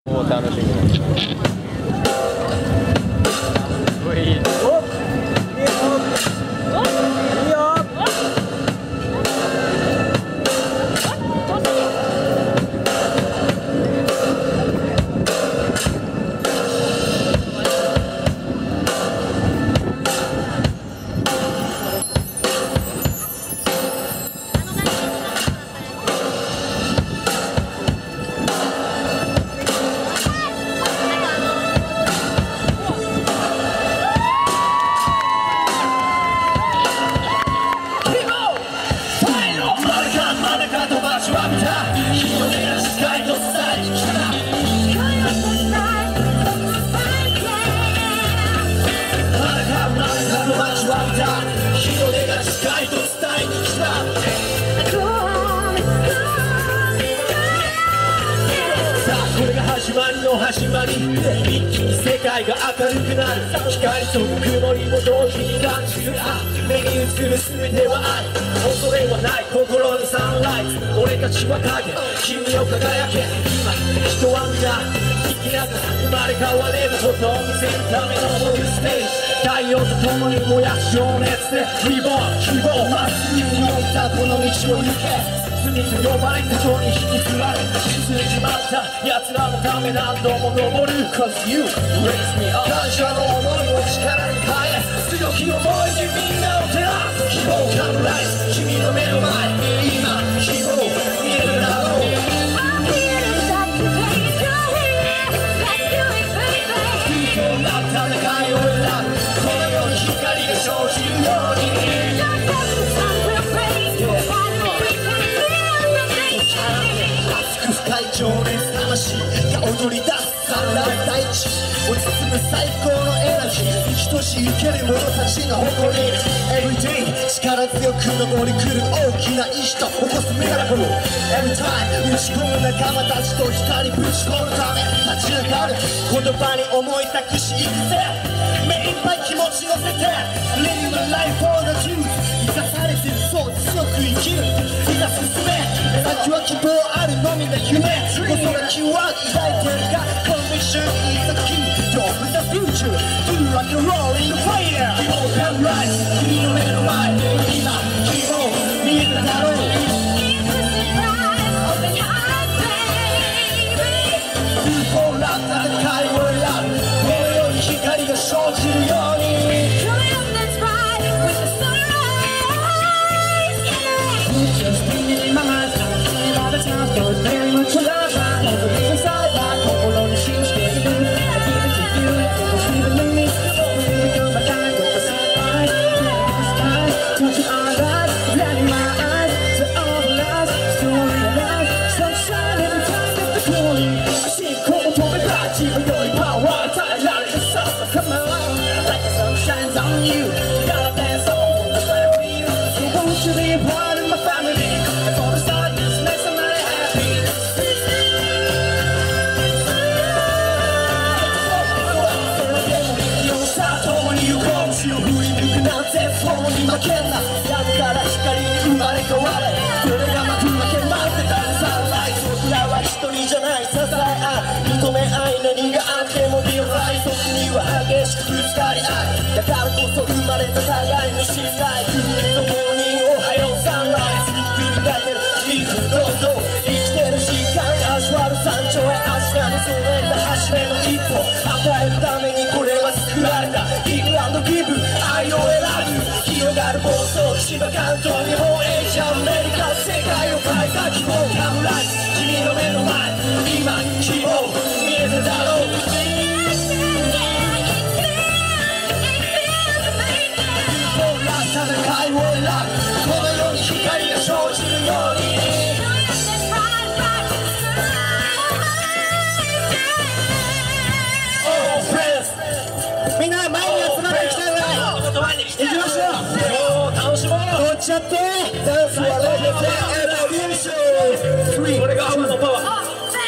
もう楽しみだ。 始まり一気に世界が明るくなる光と曇りも同時に感じる目に映る全ては愛恐れはない心にサンライズ俺たちは影君を輝け今人は皆生きながら生まれ変われることを見せるためのモルステージ太陽と共に燃やす情熱でリボン希望まっすぐに置いたこの道を行け罪と呼ばれたように引きずられ沈んじまった奴らのため何度も登る Cause you raise me up 感謝の想いを力に変え強き思いでみんなを照らす希望カムライズ君の目の前今希望見えるだろう戦いを選ぶこの世に光が生じるように深い情熱魂が踊り出す散乱大地落ち包む最高のエナジー生きとし生ける者たちの誇り Everyday 力強く登り来る大きな意志と起こすミラクル Every time 打ち込む仲間たちと光ぶち込むため立ち上がる言葉に思い託し行くぜ目いっぱい気持ち乗せて Living my life for the truth 生かされてるそう強く生きるいざ進め先は希望あるのみの夢細がキーワード抱いてるが Conviction is the key Don't miss the future Do like a rolling fire 希望がライズ君の目の前今希望見えただろう戦いを選ぶこの世に光が生じるようにVery much love, I never leave inside my心に信じている I give it to you, never leaving me Only you're my kind of a sunlight Clear the sky, touching our lives Blinding my eyes to all the lies Still realize, sunshine every time that the glory 信仰を止めた自分よりパワー与えられるさ Come on, like the sun shines on you You gotta dance on the fire for you So won't you be a part of my family And for the sadness, make somebodyそうに負けんな闇から光に生まれ変われこれが幕開け待ってたサンライズ僕らは一人じゃない支え合う認め合い何があってもリオライ時には激しくぶつかり合いだからこそ生まれた互いの信頼君と共におはようサンライズ繰り返せるどんどん生きてる時間足割る山頂へ足がそれた走れの一歩与えるためにこれは作られたギブアンドギブ愛を選ぶ広がる暴走千葉関東日本エイジアメリカ世界を変えた希望カムライズ君の目の前今希望見えてだろう戦いを選ぶこの世に光が生じるようにみんな前に集まってきてください行きましょう楽しもう乗っちゃってダンスはレベルエボリューションこれがハマのパワー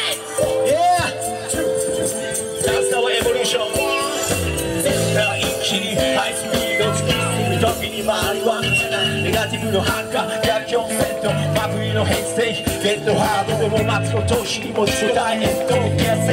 ダンスはエボリューション一気にハイスピード突き進む時に周りは見せないネガティブの反感逆境セット真冬の変遷ゲットハードでも待つことを知りもしないエンド逆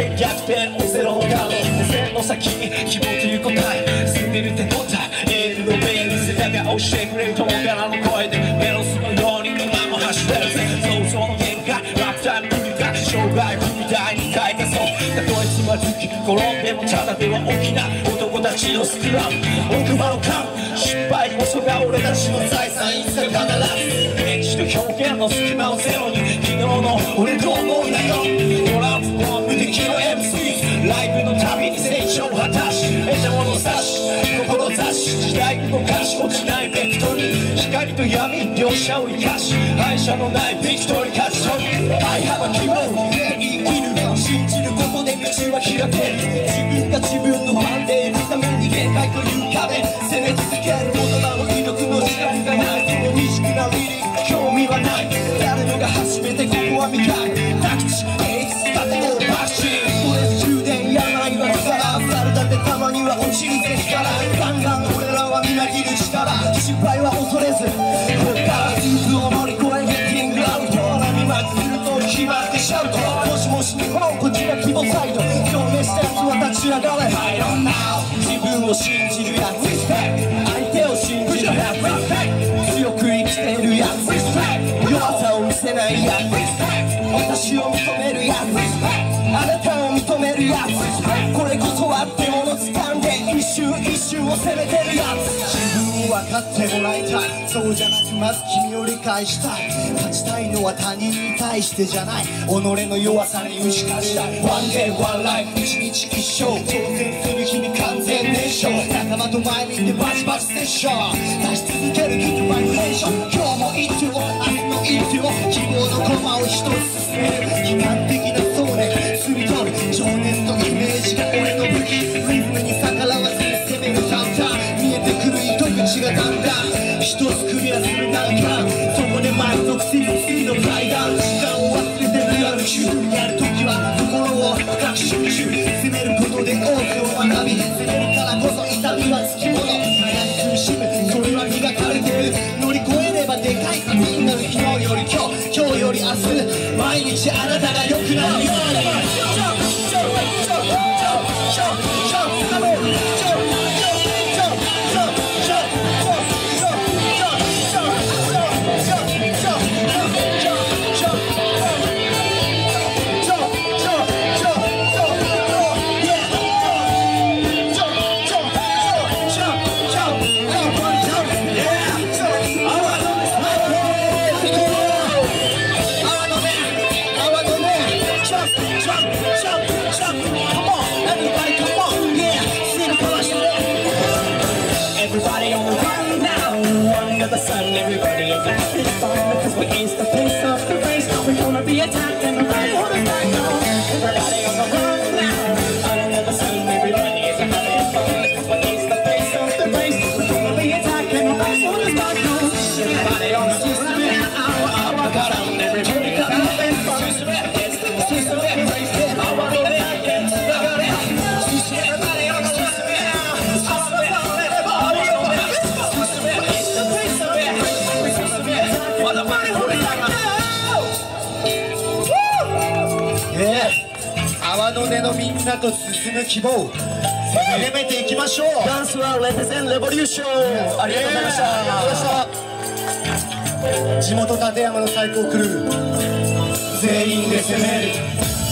スペンもゼロのカード目線の先に希望という答え進める手応えエールのベール背中押してくれる友からの声でメロスのように今も走ってるぜ想像の限界ラップタイム繰り返し生涯みたいに書いたそうたとえつまずき転んでもただでは起きない男たちのスクラム奥歯の勘失敗こそが俺たちの財産いつか必ず演じと表現の隙間をゼロに昨日の俺と思うんだよトランプは無敵の MC ライブのたびに成長を果たし得たもの差し志し時代動かし落ちないベクトリー光と闇両者を生かし敗者のないビクトリー勝ち取りI have a希望生きる信じることで道は開ける自分が自分のファンでいるために限界という壁攻め続ける言葉の威力の時間がないその未熟なリリック興味はない誰もが初めてここは見たいタクチエイツ立てをバッシーストレス充電病は力猿だってたまには落ちるぜ力ガンガン俺らはみなぎる力失敗は恐れずこれからスープを乗り越えゲッティングアウト波巻きすると決まってシャウトもしもし日本こちら希望サイド表明したやつは立ち上がれ I don't know 自分を信じるやつ Respect 相手を信じるやつ Respect 強く生きてるやつ Respect 弱さを見せないやつ Respect 私を認めるやつ Respect あなたを認めるやつ Respect これこそはってもの掴んで一瞬一瞬を責めてるやつ自分を分かってもらいたいそうじゃなくまず君を理解したい勝ちたいのは他人に対してじゃない己の弱さに打ち勝ちたい One day one life 一日一生挑戦する日々完全燃焼仲間と前にいてバチバチセッション出し続けるギフバイブレーション今日も一丁明日の一丁希望の駒を一つ進める悲観的な想念摘み取る情熱とイメージが俺の武器リズムに逆らわずに攻めるカウンター見えてくる糸口がだんだん一つクリアする難関そこで満足する次の階段時間を忘れてる歩きやるときは心を深く集中攻めることで多くを学び攻めるからこそ痛みはつきもの悩み苦しむそれは磨かれてる乗り越えればでかい糧になる昨日より今日より明日毎日あなたが良くなるように Everybody on the run now, under the sun, everybody is having fun because we're in the pace of the race. We're gonna be attacking the right hold us back now. Everybody on the run now, under the sun, everybody is having fun because we're in the pace of the race. We're gonna be attacking the right hold us back now. Everybody on the system now, got on everybody got having fun. It's the system race. I wanna be again. Everybody on the system now. 泡の根のみんなと進む希望攻めていきましょうダンスはレペゼンレボリューションありがとうございました地元館山の最高クルー全員で攻める